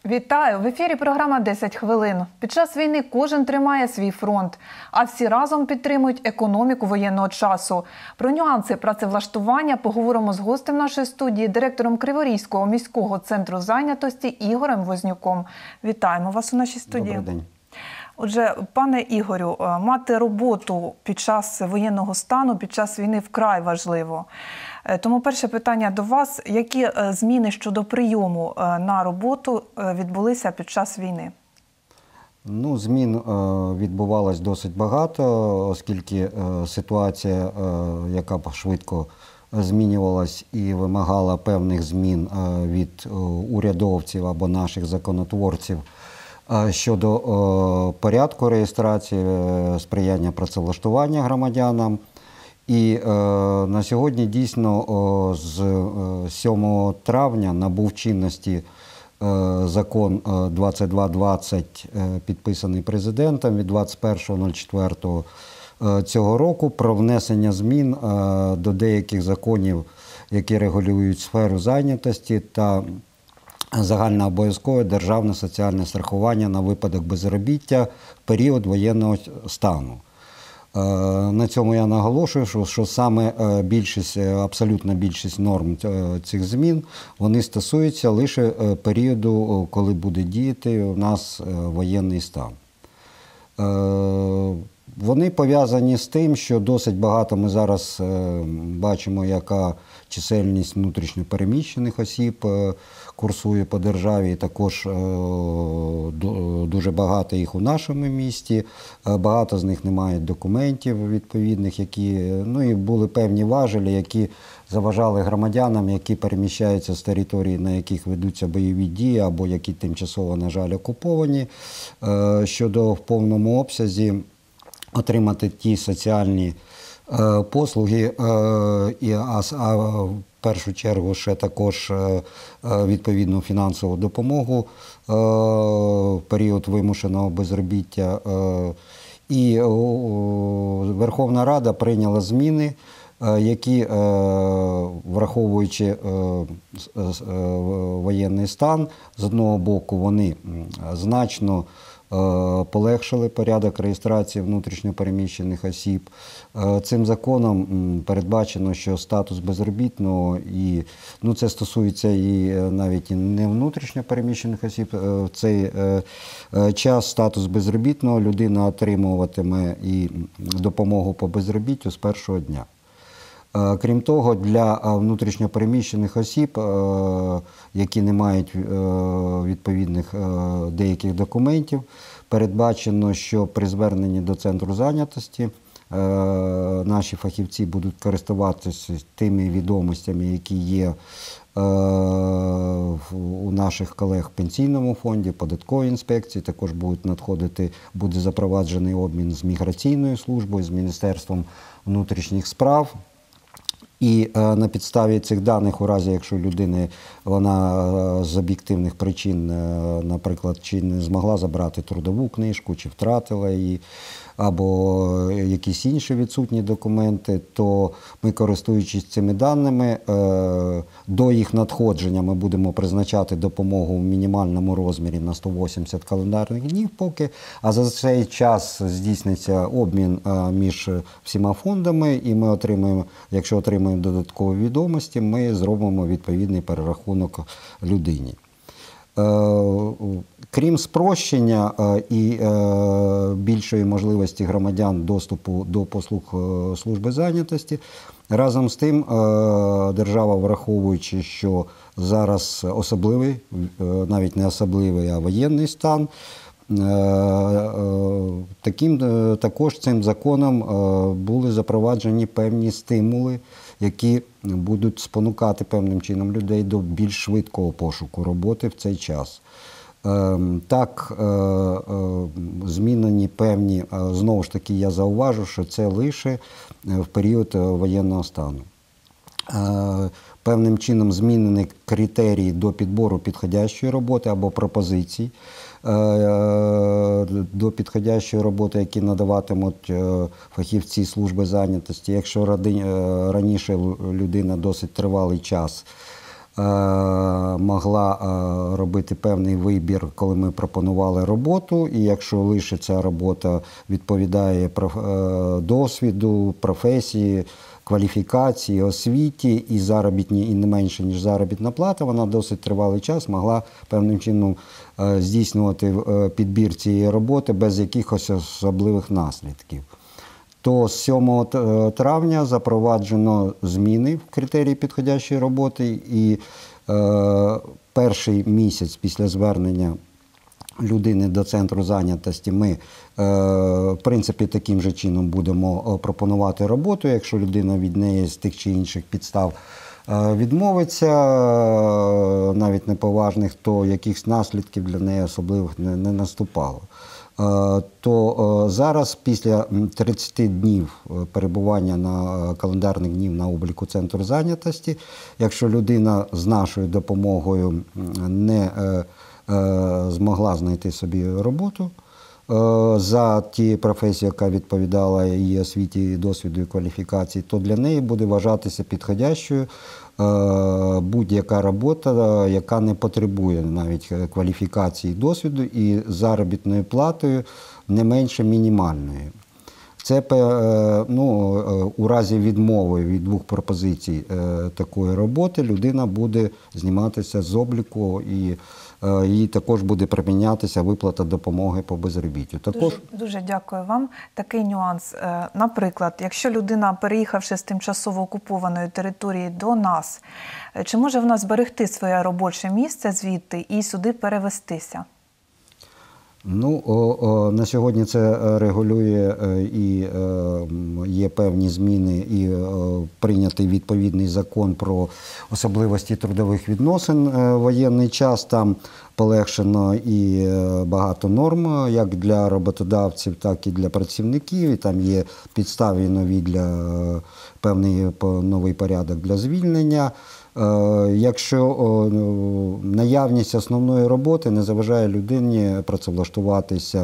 Вітаю! В ефірі програма «10 хвилин». Під час війни кожен тримає свій фронт, а всі разом підтримують економіку воєнного часу. Про нюанси працевлаштування поговоримо з гостем нашої студії, директором Криворізького міського центру зайнятості Ігорем Вознюком. Вітаємо вас у нашій студії. Добрий день. Отже, пане Ігорю, мати роботу під час воєнного стану, під час війни вкрай важливо. Тому перше питання до вас. Які зміни щодо прийому на роботу відбулися під час війни? Ну, змін відбувалось досить багато, оскільки ситуація, яка швидко змінювалась і вимагала певних змін від урядовців або наших законотворців щодо порядку реєстрації, сприяння працевлаштування громадянам. І на сьогодні дійсно з 7 травня набув чинності закон 2220, підписаний президентом від 21.04 цього року, про внесення змін до деяких законів, які регулюють сферу зайнятості та загальнообов'язкове державне соціальне страхування на випадок безробіття в період воєнного стану. На цьому я наголошую, що саме абсолютна більшість норм цих змін, вони стосуються лише періоду, коли буде діяти у нас воєнний стан. Вони пов'язані з тим, що досить багато ми зараз бачимо, яка чисельність внутрішньопереміщених осіб курсує по державі, також дуже багато їх у нашому місті, багато з них не мають документів відповідних, і були певні важелі, які заважали громадянам, які переміщаються з території, на яких ведуться бойові дії, або які тимчасово, на жаль, окуповані, щодо в повному обсязі отримати ті соціальні послуги, а в першу чергу ще також відповідну фінансову допомогу в період вимушеного безробіття. І Верховна Рада прийняла зміни, які, враховуючи воєнний стан, з одного боку вони значно полегшили порядок реєстрації внутрішньопереміщених осіб. Цим законом передбачено, що статус безробітного, це стосується і навіть і не внутрішньопереміщених осіб, в цей час статус безробітного людина отримуватиме і допомогу по безробіттю з першого дня. Крім того, для внутрішньопереміщених осіб, які не мають відповідних деяких документів, передбачено, що при зверненні до центру зайнятості наші фахівці будуть користуватися тими відомостями, які є у наших колег в Пенсійному фонді, податковій інспекції, також буде запроваджений обмін з міграційною службою, з Міністерством внутрішніх справ. І на підставі цих даних, у разі, якщо людина з об'єктивних причин, наприклад, чи не змогла забрати трудову книжку, чи втратила її, або якісь інші відсутні документи, то ми, користуючись цими даними, до їх надходження ми будемо призначати допомогу в мінімальному розмірі на 180 календарних днів поки, а за цей час здійсниться обмін між всіма фондами, і ми отримаємо, якщо отримаємо додаткові відомості, ми зробимо відповідний перерахунок людині. Крім спрощення і більшої можливості громадян доступу до послуг служби зайнятості, разом з тим держава, враховуючи, що зараз особливий, навіть не особливий, а воєнний стан, також цим законом були запроваджені певні стимули, які будуть спонукати певним чином людей до більш швидкого пошуку роботи в цей час. Так, змінені певні, знову ж таки, я зауважу, що це лише в період воєнного стану. Певним чином змінені критерії до підбору підходящої роботи або пропозицій до підходящої роботи, які надаватимуть фахівці служби зайнятості. Якщо раніше людина досить тривалий час могла робити певний вибір, коли ми пропонували роботу, і якщо лише ця робота відповідає досвіду, професії, кваліфікації, освіті і заробітні, і не менше, ніж заробітна плата, вона досить тривалий час могла певним чином здійснювати підбір цієї роботи без якихось особливих наслідків. То з 7 травня запроваджено зміни в критерії підходящої роботи, і перший місяць після звернення людини до центру зайнятості ми, в принципі, таким же чином будемо пропонувати роботу. Якщо людина від неї з тих чи інших підстав відмовиться, навіть неповажних, то якихось наслідків для неї особливих не наступало. То зараз, після 30 днів перебування на календарних днів на обліку центру зайнятості, якщо людина з нашою допомогою не змогла знайти собі роботу за тією професією, яка відповідала її освіті, досвіду і кваліфікації, то для неї буде вважатися підходящою будь-яка робота, яка не потребує навіть кваліфікації, досвіду і заробітною платою не менше мінімальної. Це у разі відмови від 2 пропозицій такої роботи людина буде зніматися з обліку, і їй також буде примінятися виплата допомоги по безробіттю. Дуже дякую вам. Такий нюанс. Наприклад, якщо людина, переїхавши з тимчасово окупованої території до нас, чи може вона зберегти своє робоче місце звідти і сюди перевестися? На сьогодні це регулює і є певні зміни, і прийнятий відповідний закон про особливості трудових відносин в воєнний час. Там полегшено і багато норм, як для роботодавців, так і для працівників. І там є підстави нові для певний новий порядок для звільнення. Якщо наявність основної роботи не заважає людині працевлаштуватися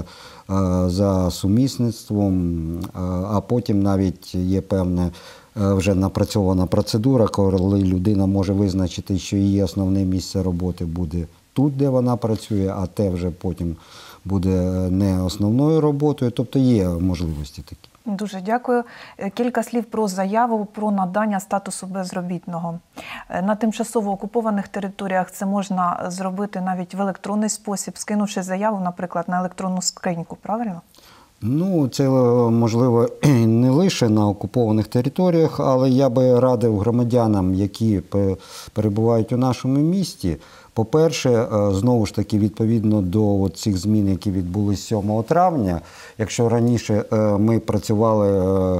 за сумісництвом, а потім навіть є певна вже напрацьована процедура, коли людина може визначити, що її основне місце роботи буде тут, де вона працює, а те вже потім буде не основною роботою. Тобто є можливості такі. Дуже дякую. Кілька слів про заяву про надання статусу безробітного. На тимчасово окупованих територіях це можна зробити навіть в електронний спосіб, скинувши заяву, наприклад, на електронну скриньку, правильно? Це можливо не лише на окупованих територіях, але я би радив громадянам, які перебувають у нашому місті, по-перше, знову ж таки, відповідно до цих змін, які відбулись 7 травня, якщо раніше ми працювали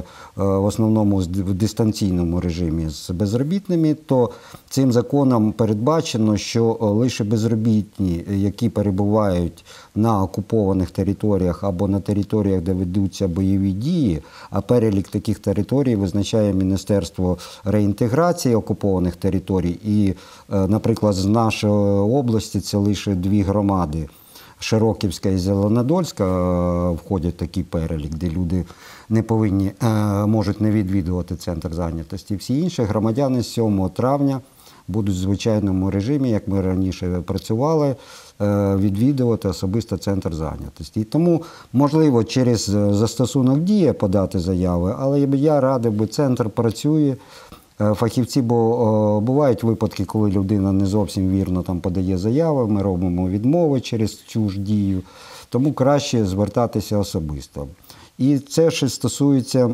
в основному в дистанційному режимі з безробітними, то цим законом передбачено, що лише безробітні, які перебувають на окупованих територіях або на територіях, де ведуться бойові дії, а перелік таких територій визначає Міністерство реінтеграції окупованих територій. І, наприклад, з нашої області це лише 2 громади. Широківська і Зеленодольська входять в такий перелік, де люди не повинні, можуть не відвідувати центр зайнятості. Всі інші громадяни з 7 травня будуть в звичайному режимі, як ми раніше працювали, відвідувати особисто центр зайнятості. І тому, можливо, через застосунок «Дія» подати заяви, але я радив би, центр працює, фахівці, бо бувають випадки, коли людина не зовсім вірно там подає заяви, ми робимо відмови через цю ж дію, тому краще звертатися особисто. І це ж стосується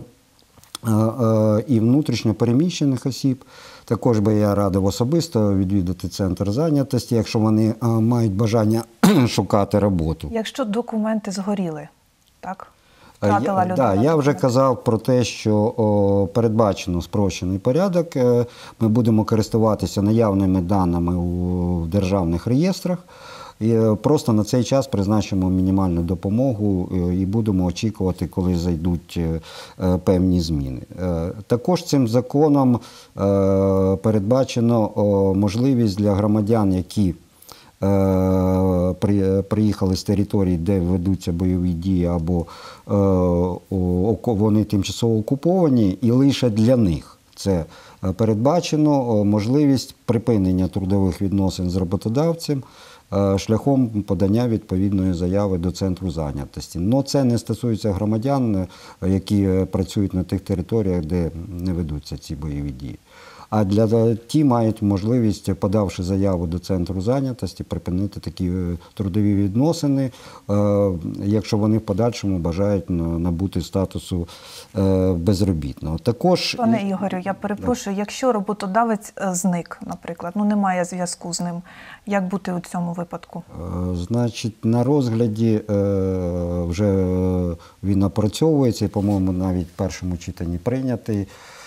і внутрішньо переміщених осіб. Також би я радив особисто відвідати центр зайнятості, якщо вони мають бажання шукати роботу. Якщо документи згоріли, так? Я вже казав про те, що передбачено спрощений порядок. Ми будемо користуватися наявними даними у державних реєстрах. І просто на цей час призначимо мінімальну допомогу і будемо очікувати, коли зайдуть певні зміни. Також цим законом передбачено можливість для громадян, які приїхали з територій, де ведуться бойові дії, або вони тимчасово окуповані, і лише для них. Це передбачено можливість припинення трудових відносин з роботодавцем шляхом подання відповідної заяви до центру зайнятості. Но це не стосується громадян, які працюють на тих територіях, де не ведуться ці бойові дії. А ті мають можливість, подавши заяву до центру зайнятості, припинити такі трудові відносини, якщо вони в подальшому бажають набути статусу безробітного. Також, пане Ігорю, я перепрошую, якщо роботодавець зник, наприклад, немає зв'язку з ним, як бути у цьому випадку? Значить, на розгляді вже він опрацьовується і, по-моєму, навіть в першому читанні прийнятий.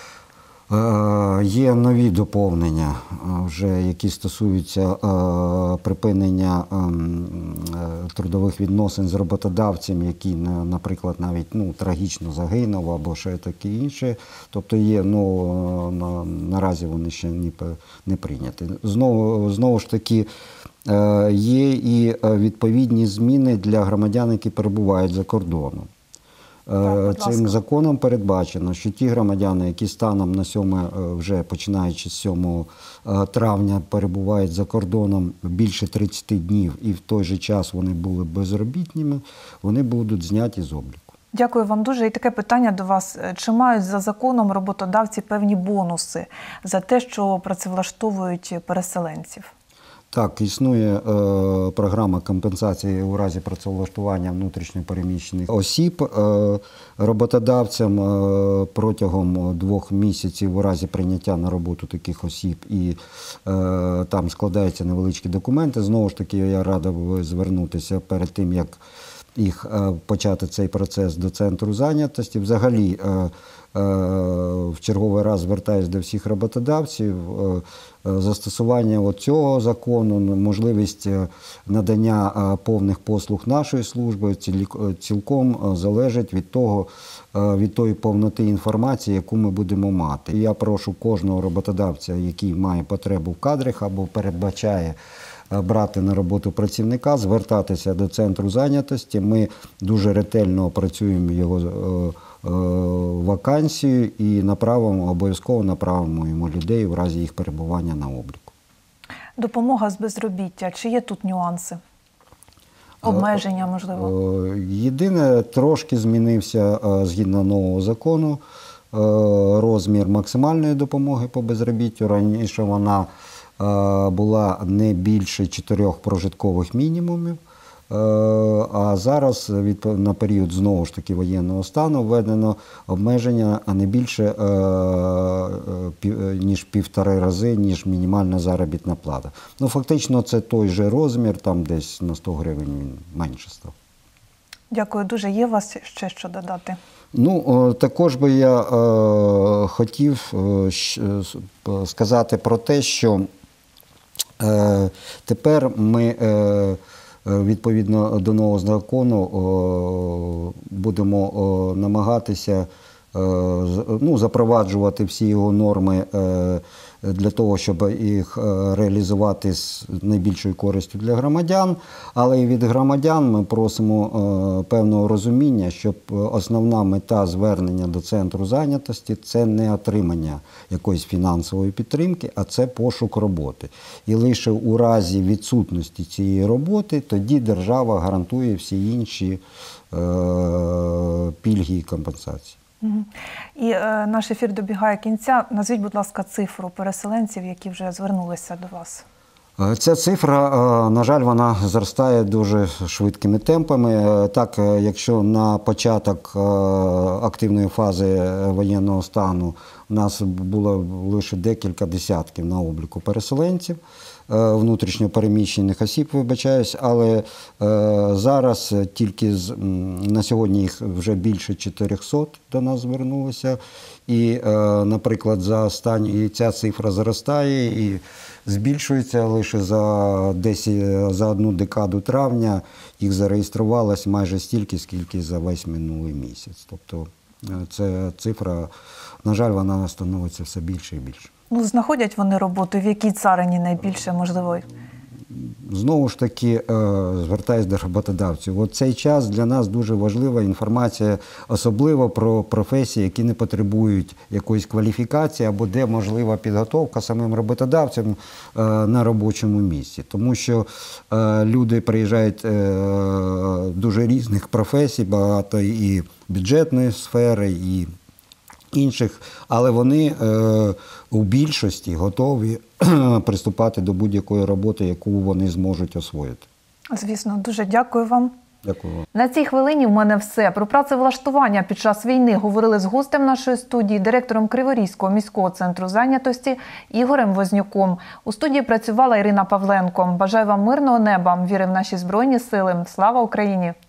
Є нові доповнення, вже, які стосуються припинення трудових відносин з роботодавцем, який, наприклад, навіть трагічно загинув або ще таке інше. Тобто є, наразі вони ще не прийняті. Знову ж таки, є і відповідні зміни для громадян, які перебувають за кордоном. Цим законом передбачено, що ті громадяни, які станом на 7, вже починаючи з 7 травня, перебувають за кордоном більше 30 днів і в той же час вони були безробітними, вони будуть зняті з обліку. Дякую вам дуже. І таке питання до вас. Чи мають за законом роботодавці певні бонуси за те, що працевлаштовують переселенців? Так, існує програма компенсації у разі працевлаштування внутрішньо переміщених осіб роботодавцям протягом 2 місяців у разі прийняття на роботу таких осіб, і там складаються невеличкі документи. Знову ж таки, я радив звернутися перед тим, як їх почати цей процес до центру зайнятості. Взагалі, в черговий раз звертаюся до всіх роботодавців. Застосування цього закону, можливість надання повних послуг нашої служби цілком залежить від тої повноти інформації, яку ми будемо мати. Я прошу кожного роботодавця, який має потребу в кадрах або передбачає брати на роботу працівника, звертатися до центру зайнятості. Ми дуже ретельно опрацюємо його вакансію і обов'язково направимо йому людей в разі їх перебування на обліку. Допомога з безробіття. Чи є тут нюанси? Обмеження, можливо? Єдине, трошки змінився, згідно нового закону, розмір максимальної допомоги по безробіттю. Раніше вона була не більше 4 прожиткових мінімумів, а зараз на період, знову ж таки, воєнного стану введено обмеження не більше ніж 1,5 рази, ніж мінімальна заробітна плата. Фактично це той же розмір, там десь на 100 гривень він менше став. Дякую дуже. Є у вас ще що додати? Також би я хотів сказати про те, що тепер ми відповідно до нового закону будемо намагатися запроваджувати всі його норми для того, щоб їх реалізувати з найбільшою користю для громадян. Але і від громадян ми просимо певного розуміння, щоб основна мета звернення до центру зайнятості – це не отримання якоїсь фінансової підтримки, а це пошук роботи. І лише у разі відсутності цієї роботи тоді держава гарантує всі інші пільги і компенсації. І наш ефір добігає кінця. Назвіть, будь ласка, цифру переселенців, які вже звернулися до вас. Ця цифра, на жаль, вона зростає дуже швидкими темпами. Так, якщо на початок активної фази воєнного стану у нас було лише декілька десятків на обліку переселенців, внутрішньо переміщених осіб, вибачаюсь, але зараз тільки на сьогодні їх вже більше 400 до нас звернулося. І, наприклад, і ця цифра зростає і збільшується. Лише за 1 декаду травня їх зареєструвалось майже стільки, скільки за весь минулий місяць. Тобто ця цифра, на жаль, вона становиться все більше і більше. Знаходять вони роботу, в якій царині найбільше, можливо? Знову ж таки, звертаюся до роботодавців. От цей час для нас дуже важлива інформація, особливо про професії, які не потребують якоїсь кваліфікації або де можлива підготовка самим роботодавцям на робочому місці. Тому що люди приїжджають дуже різних професій, багато і бюджетної сфери, і інших, але вони у більшості готові приступати до будь-якої роботи, яку вони зможуть освоїти. Звісно, дуже дякую вам. Дякую вам. На цій хвилині в мене все. Про працевлаштування під час війни говорили з гостем нашої студії, директором Криворізького міського центру зайнятості Ігорем Вознюком. У студії працювала Ірина Павленко. Бажаю вам мирного неба, віри в наші Збройні Сили. Слава Україні!